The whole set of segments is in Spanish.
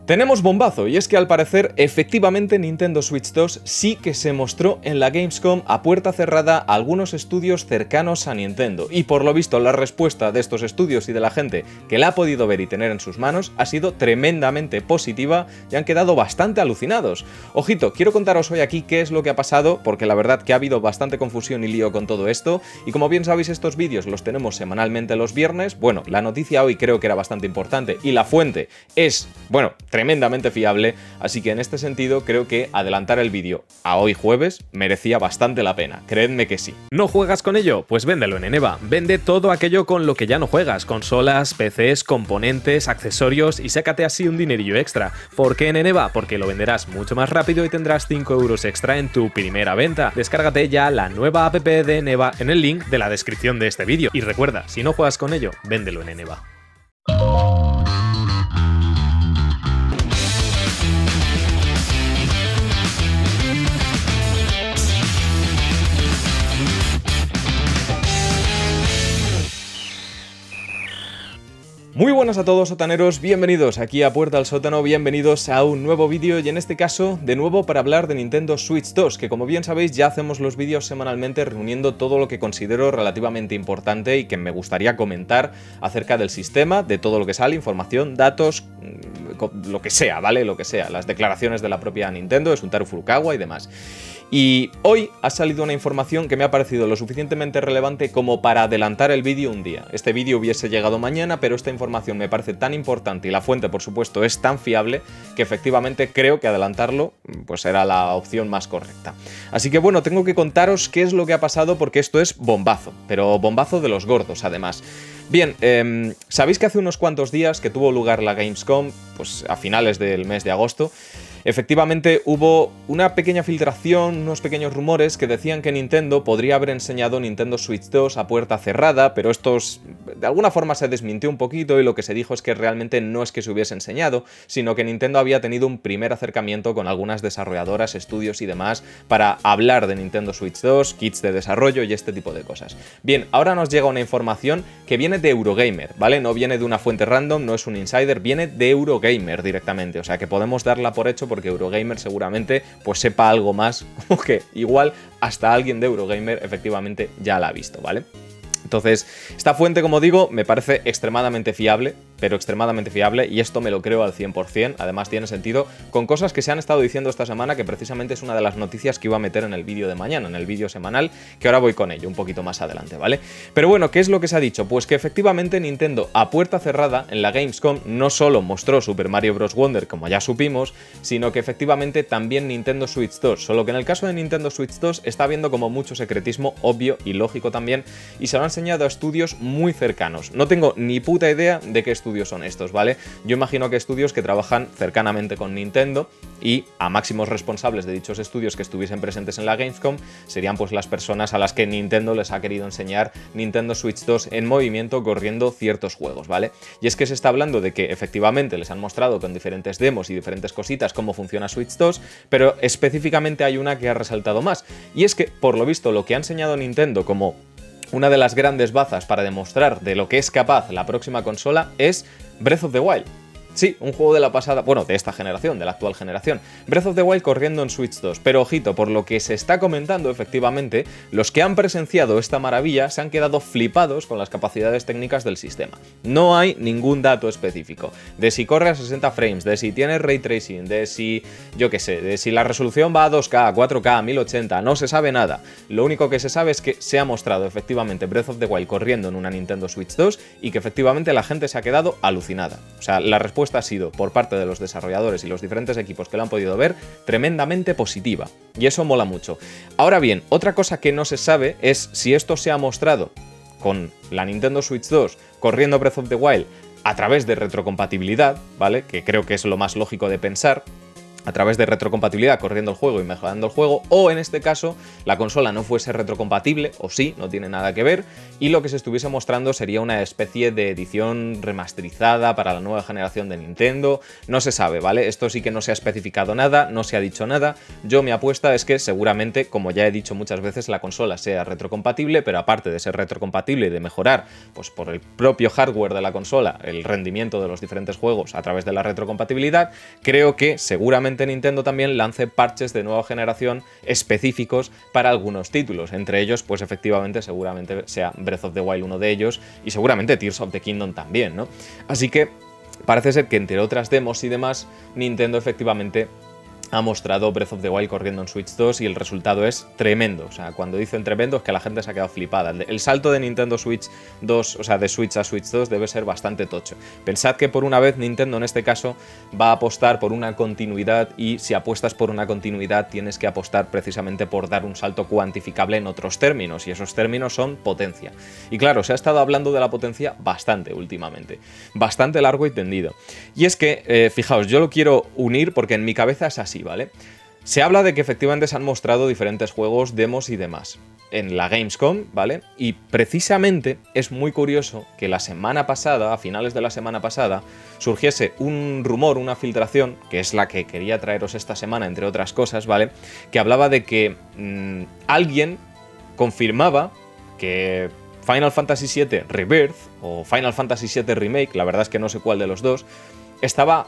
Tenemos bombazo, y es que al parecer efectivamente Nintendo Switch 2 sí que se mostró en la Gamescom a puerta cerrada a algunos estudios cercanos a Nintendo, y por lo visto la respuesta de estos estudios y de la gente que la ha podido ver y tener en sus manos ha sido tremendamente positiva y han quedado bastante alucinados. Ojito, quiero contaros hoy aquí qué es lo que ha pasado, porque la verdad que ha habido bastante confusión y lío con todo esto, y como bien sabéis estos vídeos los tenemos semanalmente los viernes. Bueno, la noticia hoy creo que era bastante importante y la fuente es, bueno, tremendamente fiable, así que en este sentido creo que adelantar el vídeo a hoy jueves merecía bastante la pena, creedme que sí. ¿No juegas con ello? Pues véndelo en Eneba. Vende todo aquello con lo que ya no juegas, consolas, PCs, componentes, accesorios, y sácate así un dinerillo extra. ¿Por qué en Eneba? Porque lo venderás mucho más rápido y tendrás 5 euros extra en tu primera venta. Descárgate ya la nueva app de Eneba en el link de la descripción de este vídeo. Y recuerda, si no juegas con ello, véndelo en Eneba. Muy buenas a todos, sotaneros, bienvenidos aquí a Puerta al Sótano, bienvenidos a un nuevo vídeo, y en este caso de nuevo para hablar de Nintendo Switch 2, que como bien sabéis ya hacemos los vídeos semanalmente reuniendo todo lo que considero relativamente importante y que me gustaría comentar acerca del sistema, de todo lo que sale, información, datos, lo que sea, ¿vale? Lo que sea, las declaraciones de la propia Nintendo, de Shuntaro Furukawa y demás. Y hoy ha salido una información que me ha parecido lo suficientemente relevante como para adelantar el vídeo un día. Este vídeo hubiese llegado mañana, pero esta información me parece tan importante y la fuente, por supuesto, es tan fiable que efectivamente creo que adelantarlo pues era la opción más correcta. Así que bueno, tengo que contaros qué es lo que ha pasado, porque esto es bombazo, pero bombazo de los gordos además. Bien, sabéis que hace unos cuantos días que tuvo lugar la Gamescom, pues a finales del mes de agosto, efectivamente hubo una pequeña filtración, unos pequeños rumores que decían que Nintendo podría haber enseñado Nintendo Switch 2 a puerta cerrada, pero estos de alguna forma se desmintió un poquito y lo que se dijo es que realmente no es que se hubiese enseñado, sino que Nintendo había tenido un primer acercamiento con algunas desarrolladoras, estudios y demás para hablar de Nintendo Switch 2, kits de desarrollo y este tipo de cosas. Bien, ahora nos llega una información que viene de Eurogamer, ¿vale? No viene de una fuente random, no es un insider, viene de Eurogamer directamente, o sea que podemos darla por hecho porque Eurogamer seguramente pues sepa algo más, o que igual hasta alguien de Eurogamer efectivamente ya la ha visto, ¿vale? Entonces, esta fuente, como digo, me parece extremadamente fiable, pero extremadamente fiable, y esto me lo creo al 100%, además tiene sentido con cosas que se han estado diciendo esta semana, que precisamente es una de las noticias que iba a meter en el vídeo de mañana, en el vídeo semanal, que ahora voy con ello un poquito más adelante, ¿vale? Pero bueno, ¿qué es lo que se ha dicho? Pues que efectivamente Nintendo, a puerta cerrada, en la Gamescom, no solo mostró Super Mario Bros. Wonder, como ya supimos, sino que efectivamente también Nintendo Switch 2, solo que en el caso de Nintendo Switch 2 está habiendo como mucho secretismo, obvio y lógico también, y se lo han enseñado a estudios muy cercanos. No tengo ni puta idea de qué estudios son estos, ¿vale? Yo imagino que estudios que trabajan cercanamente con Nintendo, y a máximos responsables de dichos estudios que estuviesen presentes en la Gamescom serían pues las personas a las que Nintendo les ha querido enseñar Nintendo Switch 2 en movimiento corriendo ciertos juegos, ¿vale? Y es que se está hablando de que efectivamente les han mostrado con diferentes demos y diferentes cositas cómo funciona Switch 2, pero específicamente hay una que ha resaltado más, y es que por lo visto lo que ha enseñado Nintendo como una de las grandes bazas para demostrar de lo que es capaz la próxima consola es Breath of the Wild. Sí, un juego de la pasada, bueno, de esta generación, de la actual generación. Breath of the Wild corriendo en Switch 2. Pero ojito, por lo que se está comentando, efectivamente, los que han presenciado esta maravilla se han quedado flipados con las capacidades técnicas del sistema. No hay ningún dato específico de si corre a 60 frames, de si tiene ray tracing, de si, yo qué sé, de si la resolución va a 2K, 4K, 1080, no se sabe nada. Lo único que se sabe es que se ha mostrado efectivamente Breath of the Wild corriendo en una Nintendo Switch 2 y que efectivamente la gente se ha quedado alucinada. O sea, la respuesta ha sido, por parte de los desarrolladores y los diferentes equipos que lo han podido ver, tremendamente positiva. Y eso mola mucho. Ahora bien, otra cosa que no se sabe es si esto se ha mostrado con la Nintendo Switch 2 corriendo Breath of the Wild a través de retrocompatibilidad, ¿vale? Que creo que es lo más lógico de pensar. a través de retrocompatibilidad corriendo el juego y mejorando el juego, o en este caso la consola no fuese retrocompatible, o sí, no tiene nada que ver, y lo que se estuviese mostrando sería una especie de edición remasterizada para la nueva generación de Nintendo. No se sabe, ¿vale? Esto sí que no se ha especificado nada, no se ha dicho nada. Yo mi apuesta es que seguramente, como ya he dicho muchas veces, la consola sea retrocompatible, pero aparte de ser retrocompatible y de mejorar, pues por el propio hardware de la consola, el rendimiento de los diferentes juegos a través de la retrocompatibilidad, creo que seguramente Nintendo también lance parches de nueva generación específicos para algunos títulos, entre ellos pues efectivamente seguramente sea Breath of the Wild uno de ellos y seguramente Tears of the Kingdom también, ¿no? Así que parece ser que entre otras demos y demás, Nintendo efectivamente ha mostrado Breath of the Wild corriendo en Switch 2 y el resultado es tremendo. O sea, cuando dicen tremendo es que la gente se ha quedado flipada. El salto de Nintendo Switch 2, o sea, de Switch a Switch 2 debe ser bastante tocho. Pensad que por una vez Nintendo en este caso va a apostar por una continuidad y si apuestas por una continuidad tienes que apostar precisamente por dar un salto cuantificable en otros términos y esos términos son potencia. Y claro, se ha estado hablando de la potencia bastante últimamente. Bastante largo y tendido. Y es que, fijaos, yo lo quiero unir porque en mi cabeza es así, ¿vale? Se habla de que efectivamente se han mostrado diferentes juegos, demos y demás en la Gamescom, ¿vale? Y precisamente es muy curioso que la semana pasada, a finales de la semana pasada, surgiese un rumor, una filtración, que es la que quería traeros esta semana, entre otras cosas, ¿vale? Que hablaba de que alguien confirmaba que Final Fantasy VII Rebirth o Final Fantasy VII Remake, la verdad es que no sé cuál de los dos, se estaba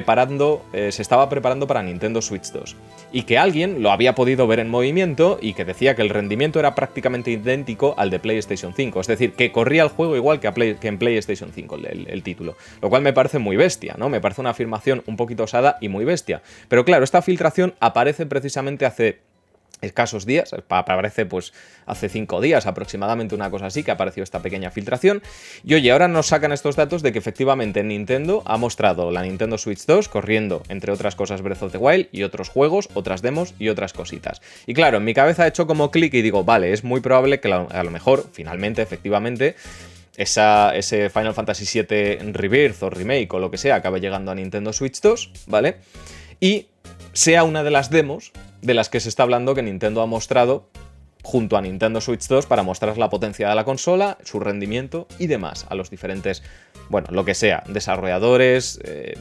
preparando para Nintendo Switch 2 y que alguien lo había podido ver en movimiento y que decía que el rendimiento era prácticamente idéntico al de PlayStation 5, es decir, que corría el juego igual que en PlayStation 5 el título, lo cual me parece muy bestia, ¿no? Me parece una afirmación un poquito osada y muy bestia, pero claro, esta filtración aparece precisamente hace escasos días, aparece pues hace 5 días aproximadamente, una cosa así, que apareció esta pequeña filtración. Y oye, ahora nos sacan estos datos de que efectivamente Nintendo ha mostrado la Nintendo Switch 2 corriendo, entre otras cosas, Breath of the Wild y otros juegos, otras demos y otras cositas. Y claro, en mi cabeza he hecho como clic y digo, vale, es muy probable que a lo mejor, finalmente, efectivamente, ese Final Fantasy VII Rebirth o Remake o lo que sea acabe llegando a Nintendo Switch 2, ¿vale? Y sea una de las demos de las que se está hablando que Nintendo ha mostrado junto a Nintendo Switch 2 para mostrar la potencia de la consola, su rendimiento y demás a los diferentes, bueno, lo que sea, desarrolladores,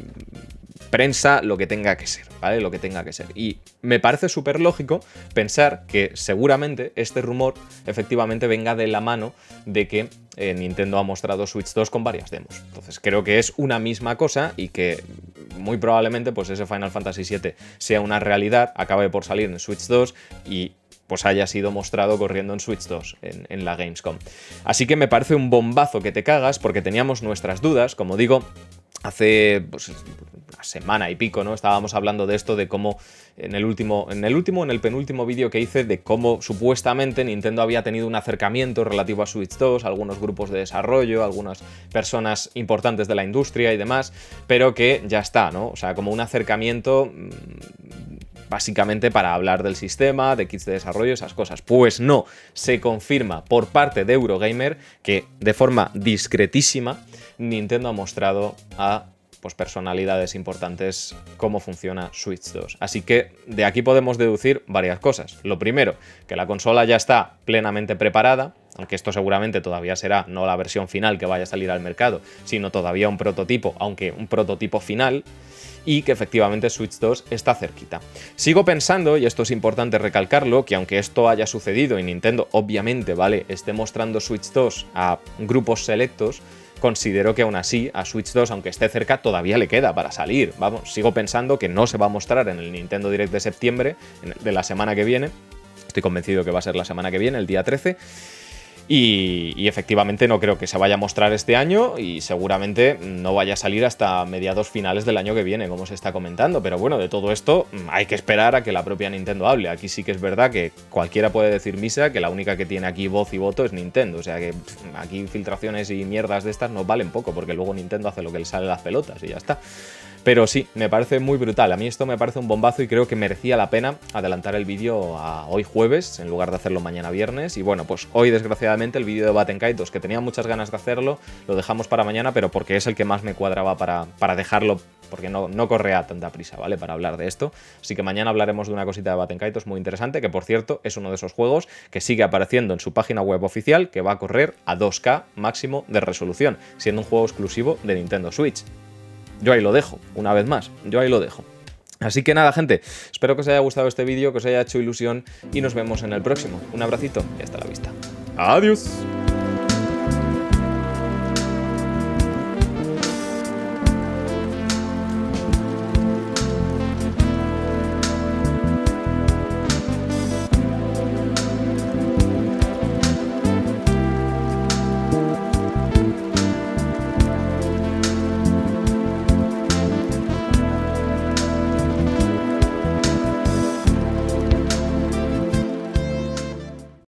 prensa, lo que tenga que ser, ¿vale? Lo que tenga que ser. Y me parece súper lógico pensar que seguramente este rumor efectivamente venga de la mano de que Nintendo ha mostrado Switch 2 con varias demos. Entonces creo que es una misma cosa y que muy probablemente pues ese Final Fantasy VII sea una realidad, acabe por salir en Switch 2 y pues haya sido mostrado corriendo en Switch 2 en la Gamescom. Así que me parece un bombazo que te cagas porque teníamos nuestras dudas, como digo, hace pues, una semana y pico, ¿no? Estábamos hablando de esto, de cómo en el penúltimo vídeo que hice, de cómo supuestamente Nintendo había tenido un acercamiento relativo a Switch 2, algunos grupos de desarrollo, algunas personas importantes de la industria y demás, pero que ya está, ¿no? O sea, como un acercamiento básicamente para hablar del sistema, de kits de desarrollo, esas cosas. Pues no, se confirma por parte de Eurogamer que de forma discretísima Nintendo ha mostrado a pues, personalidades importantes cómo funciona Switch 2. Así que de aquí podemos deducir varias cosas. Lo primero, que la consola ya está plenamente preparada, aunque esto seguramente todavía será no la versión final que vaya a salir al mercado, sino todavía un prototipo, aunque un prototipo final, y que efectivamente Switch 2 está cerquita. Sigo pensando, y esto es importante recalcarlo, que aunque esto haya sucedido y Nintendo obviamente, ¿vale?, esté mostrando Switch 2 a grupos selectos, considero que aún así a Switch 2, aunque esté cerca, todavía le queda para salir. Vamos, sigo pensando que no se va a mostrar en el Nintendo Direct de septiembre, de la semana que viene. Estoy convencido que va a ser la semana que viene, el día 13. Y efectivamente no creo que se vaya a mostrar este año y seguramente no vaya a salir hasta mediados finales del año que viene, como se está comentando. Pero bueno, de todo esto hay que esperar a que la propia Nintendo hable. Aquí sí que es verdad que cualquiera puede decir misa, que la única que tiene aquí voz y voto es Nintendo. O sea que aquí filtraciones y mierdas de estas nos valen poco, porque luego Nintendo hace lo que le sale las pelotas y ya está. Pero sí, me parece muy brutal. A mí esto me parece un bombazo y creo que merecía la pena adelantar el vídeo a hoy jueves en lugar de hacerlo mañana viernes. Y bueno, pues hoy desgraciadamente el vídeo de Baten Kaitos 2, que tenía muchas ganas de hacerlo, lo dejamos para mañana, pero porque es el que más me cuadraba para dejarlo, porque no corre a tanta prisa, ¿vale? Para hablar de esto. Así que mañana hablaremos de una cosita de Baten Kaitos muy interesante, que por cierto es uno de esos juegos que sigue apareciendo en su página web oficial, que va a correr a 2K máximo de resolución, siendo un juego exclusivo de Nintendo Switch. Yo ahí lo dejo, una vez más, yo ahí lo dejo. Así que nada, gente, espero que os haya gustado este vídeo, que os haya hecho ilusión y nos vemos en el próximo. Un abracito y hasta la vista. ¡Adiós!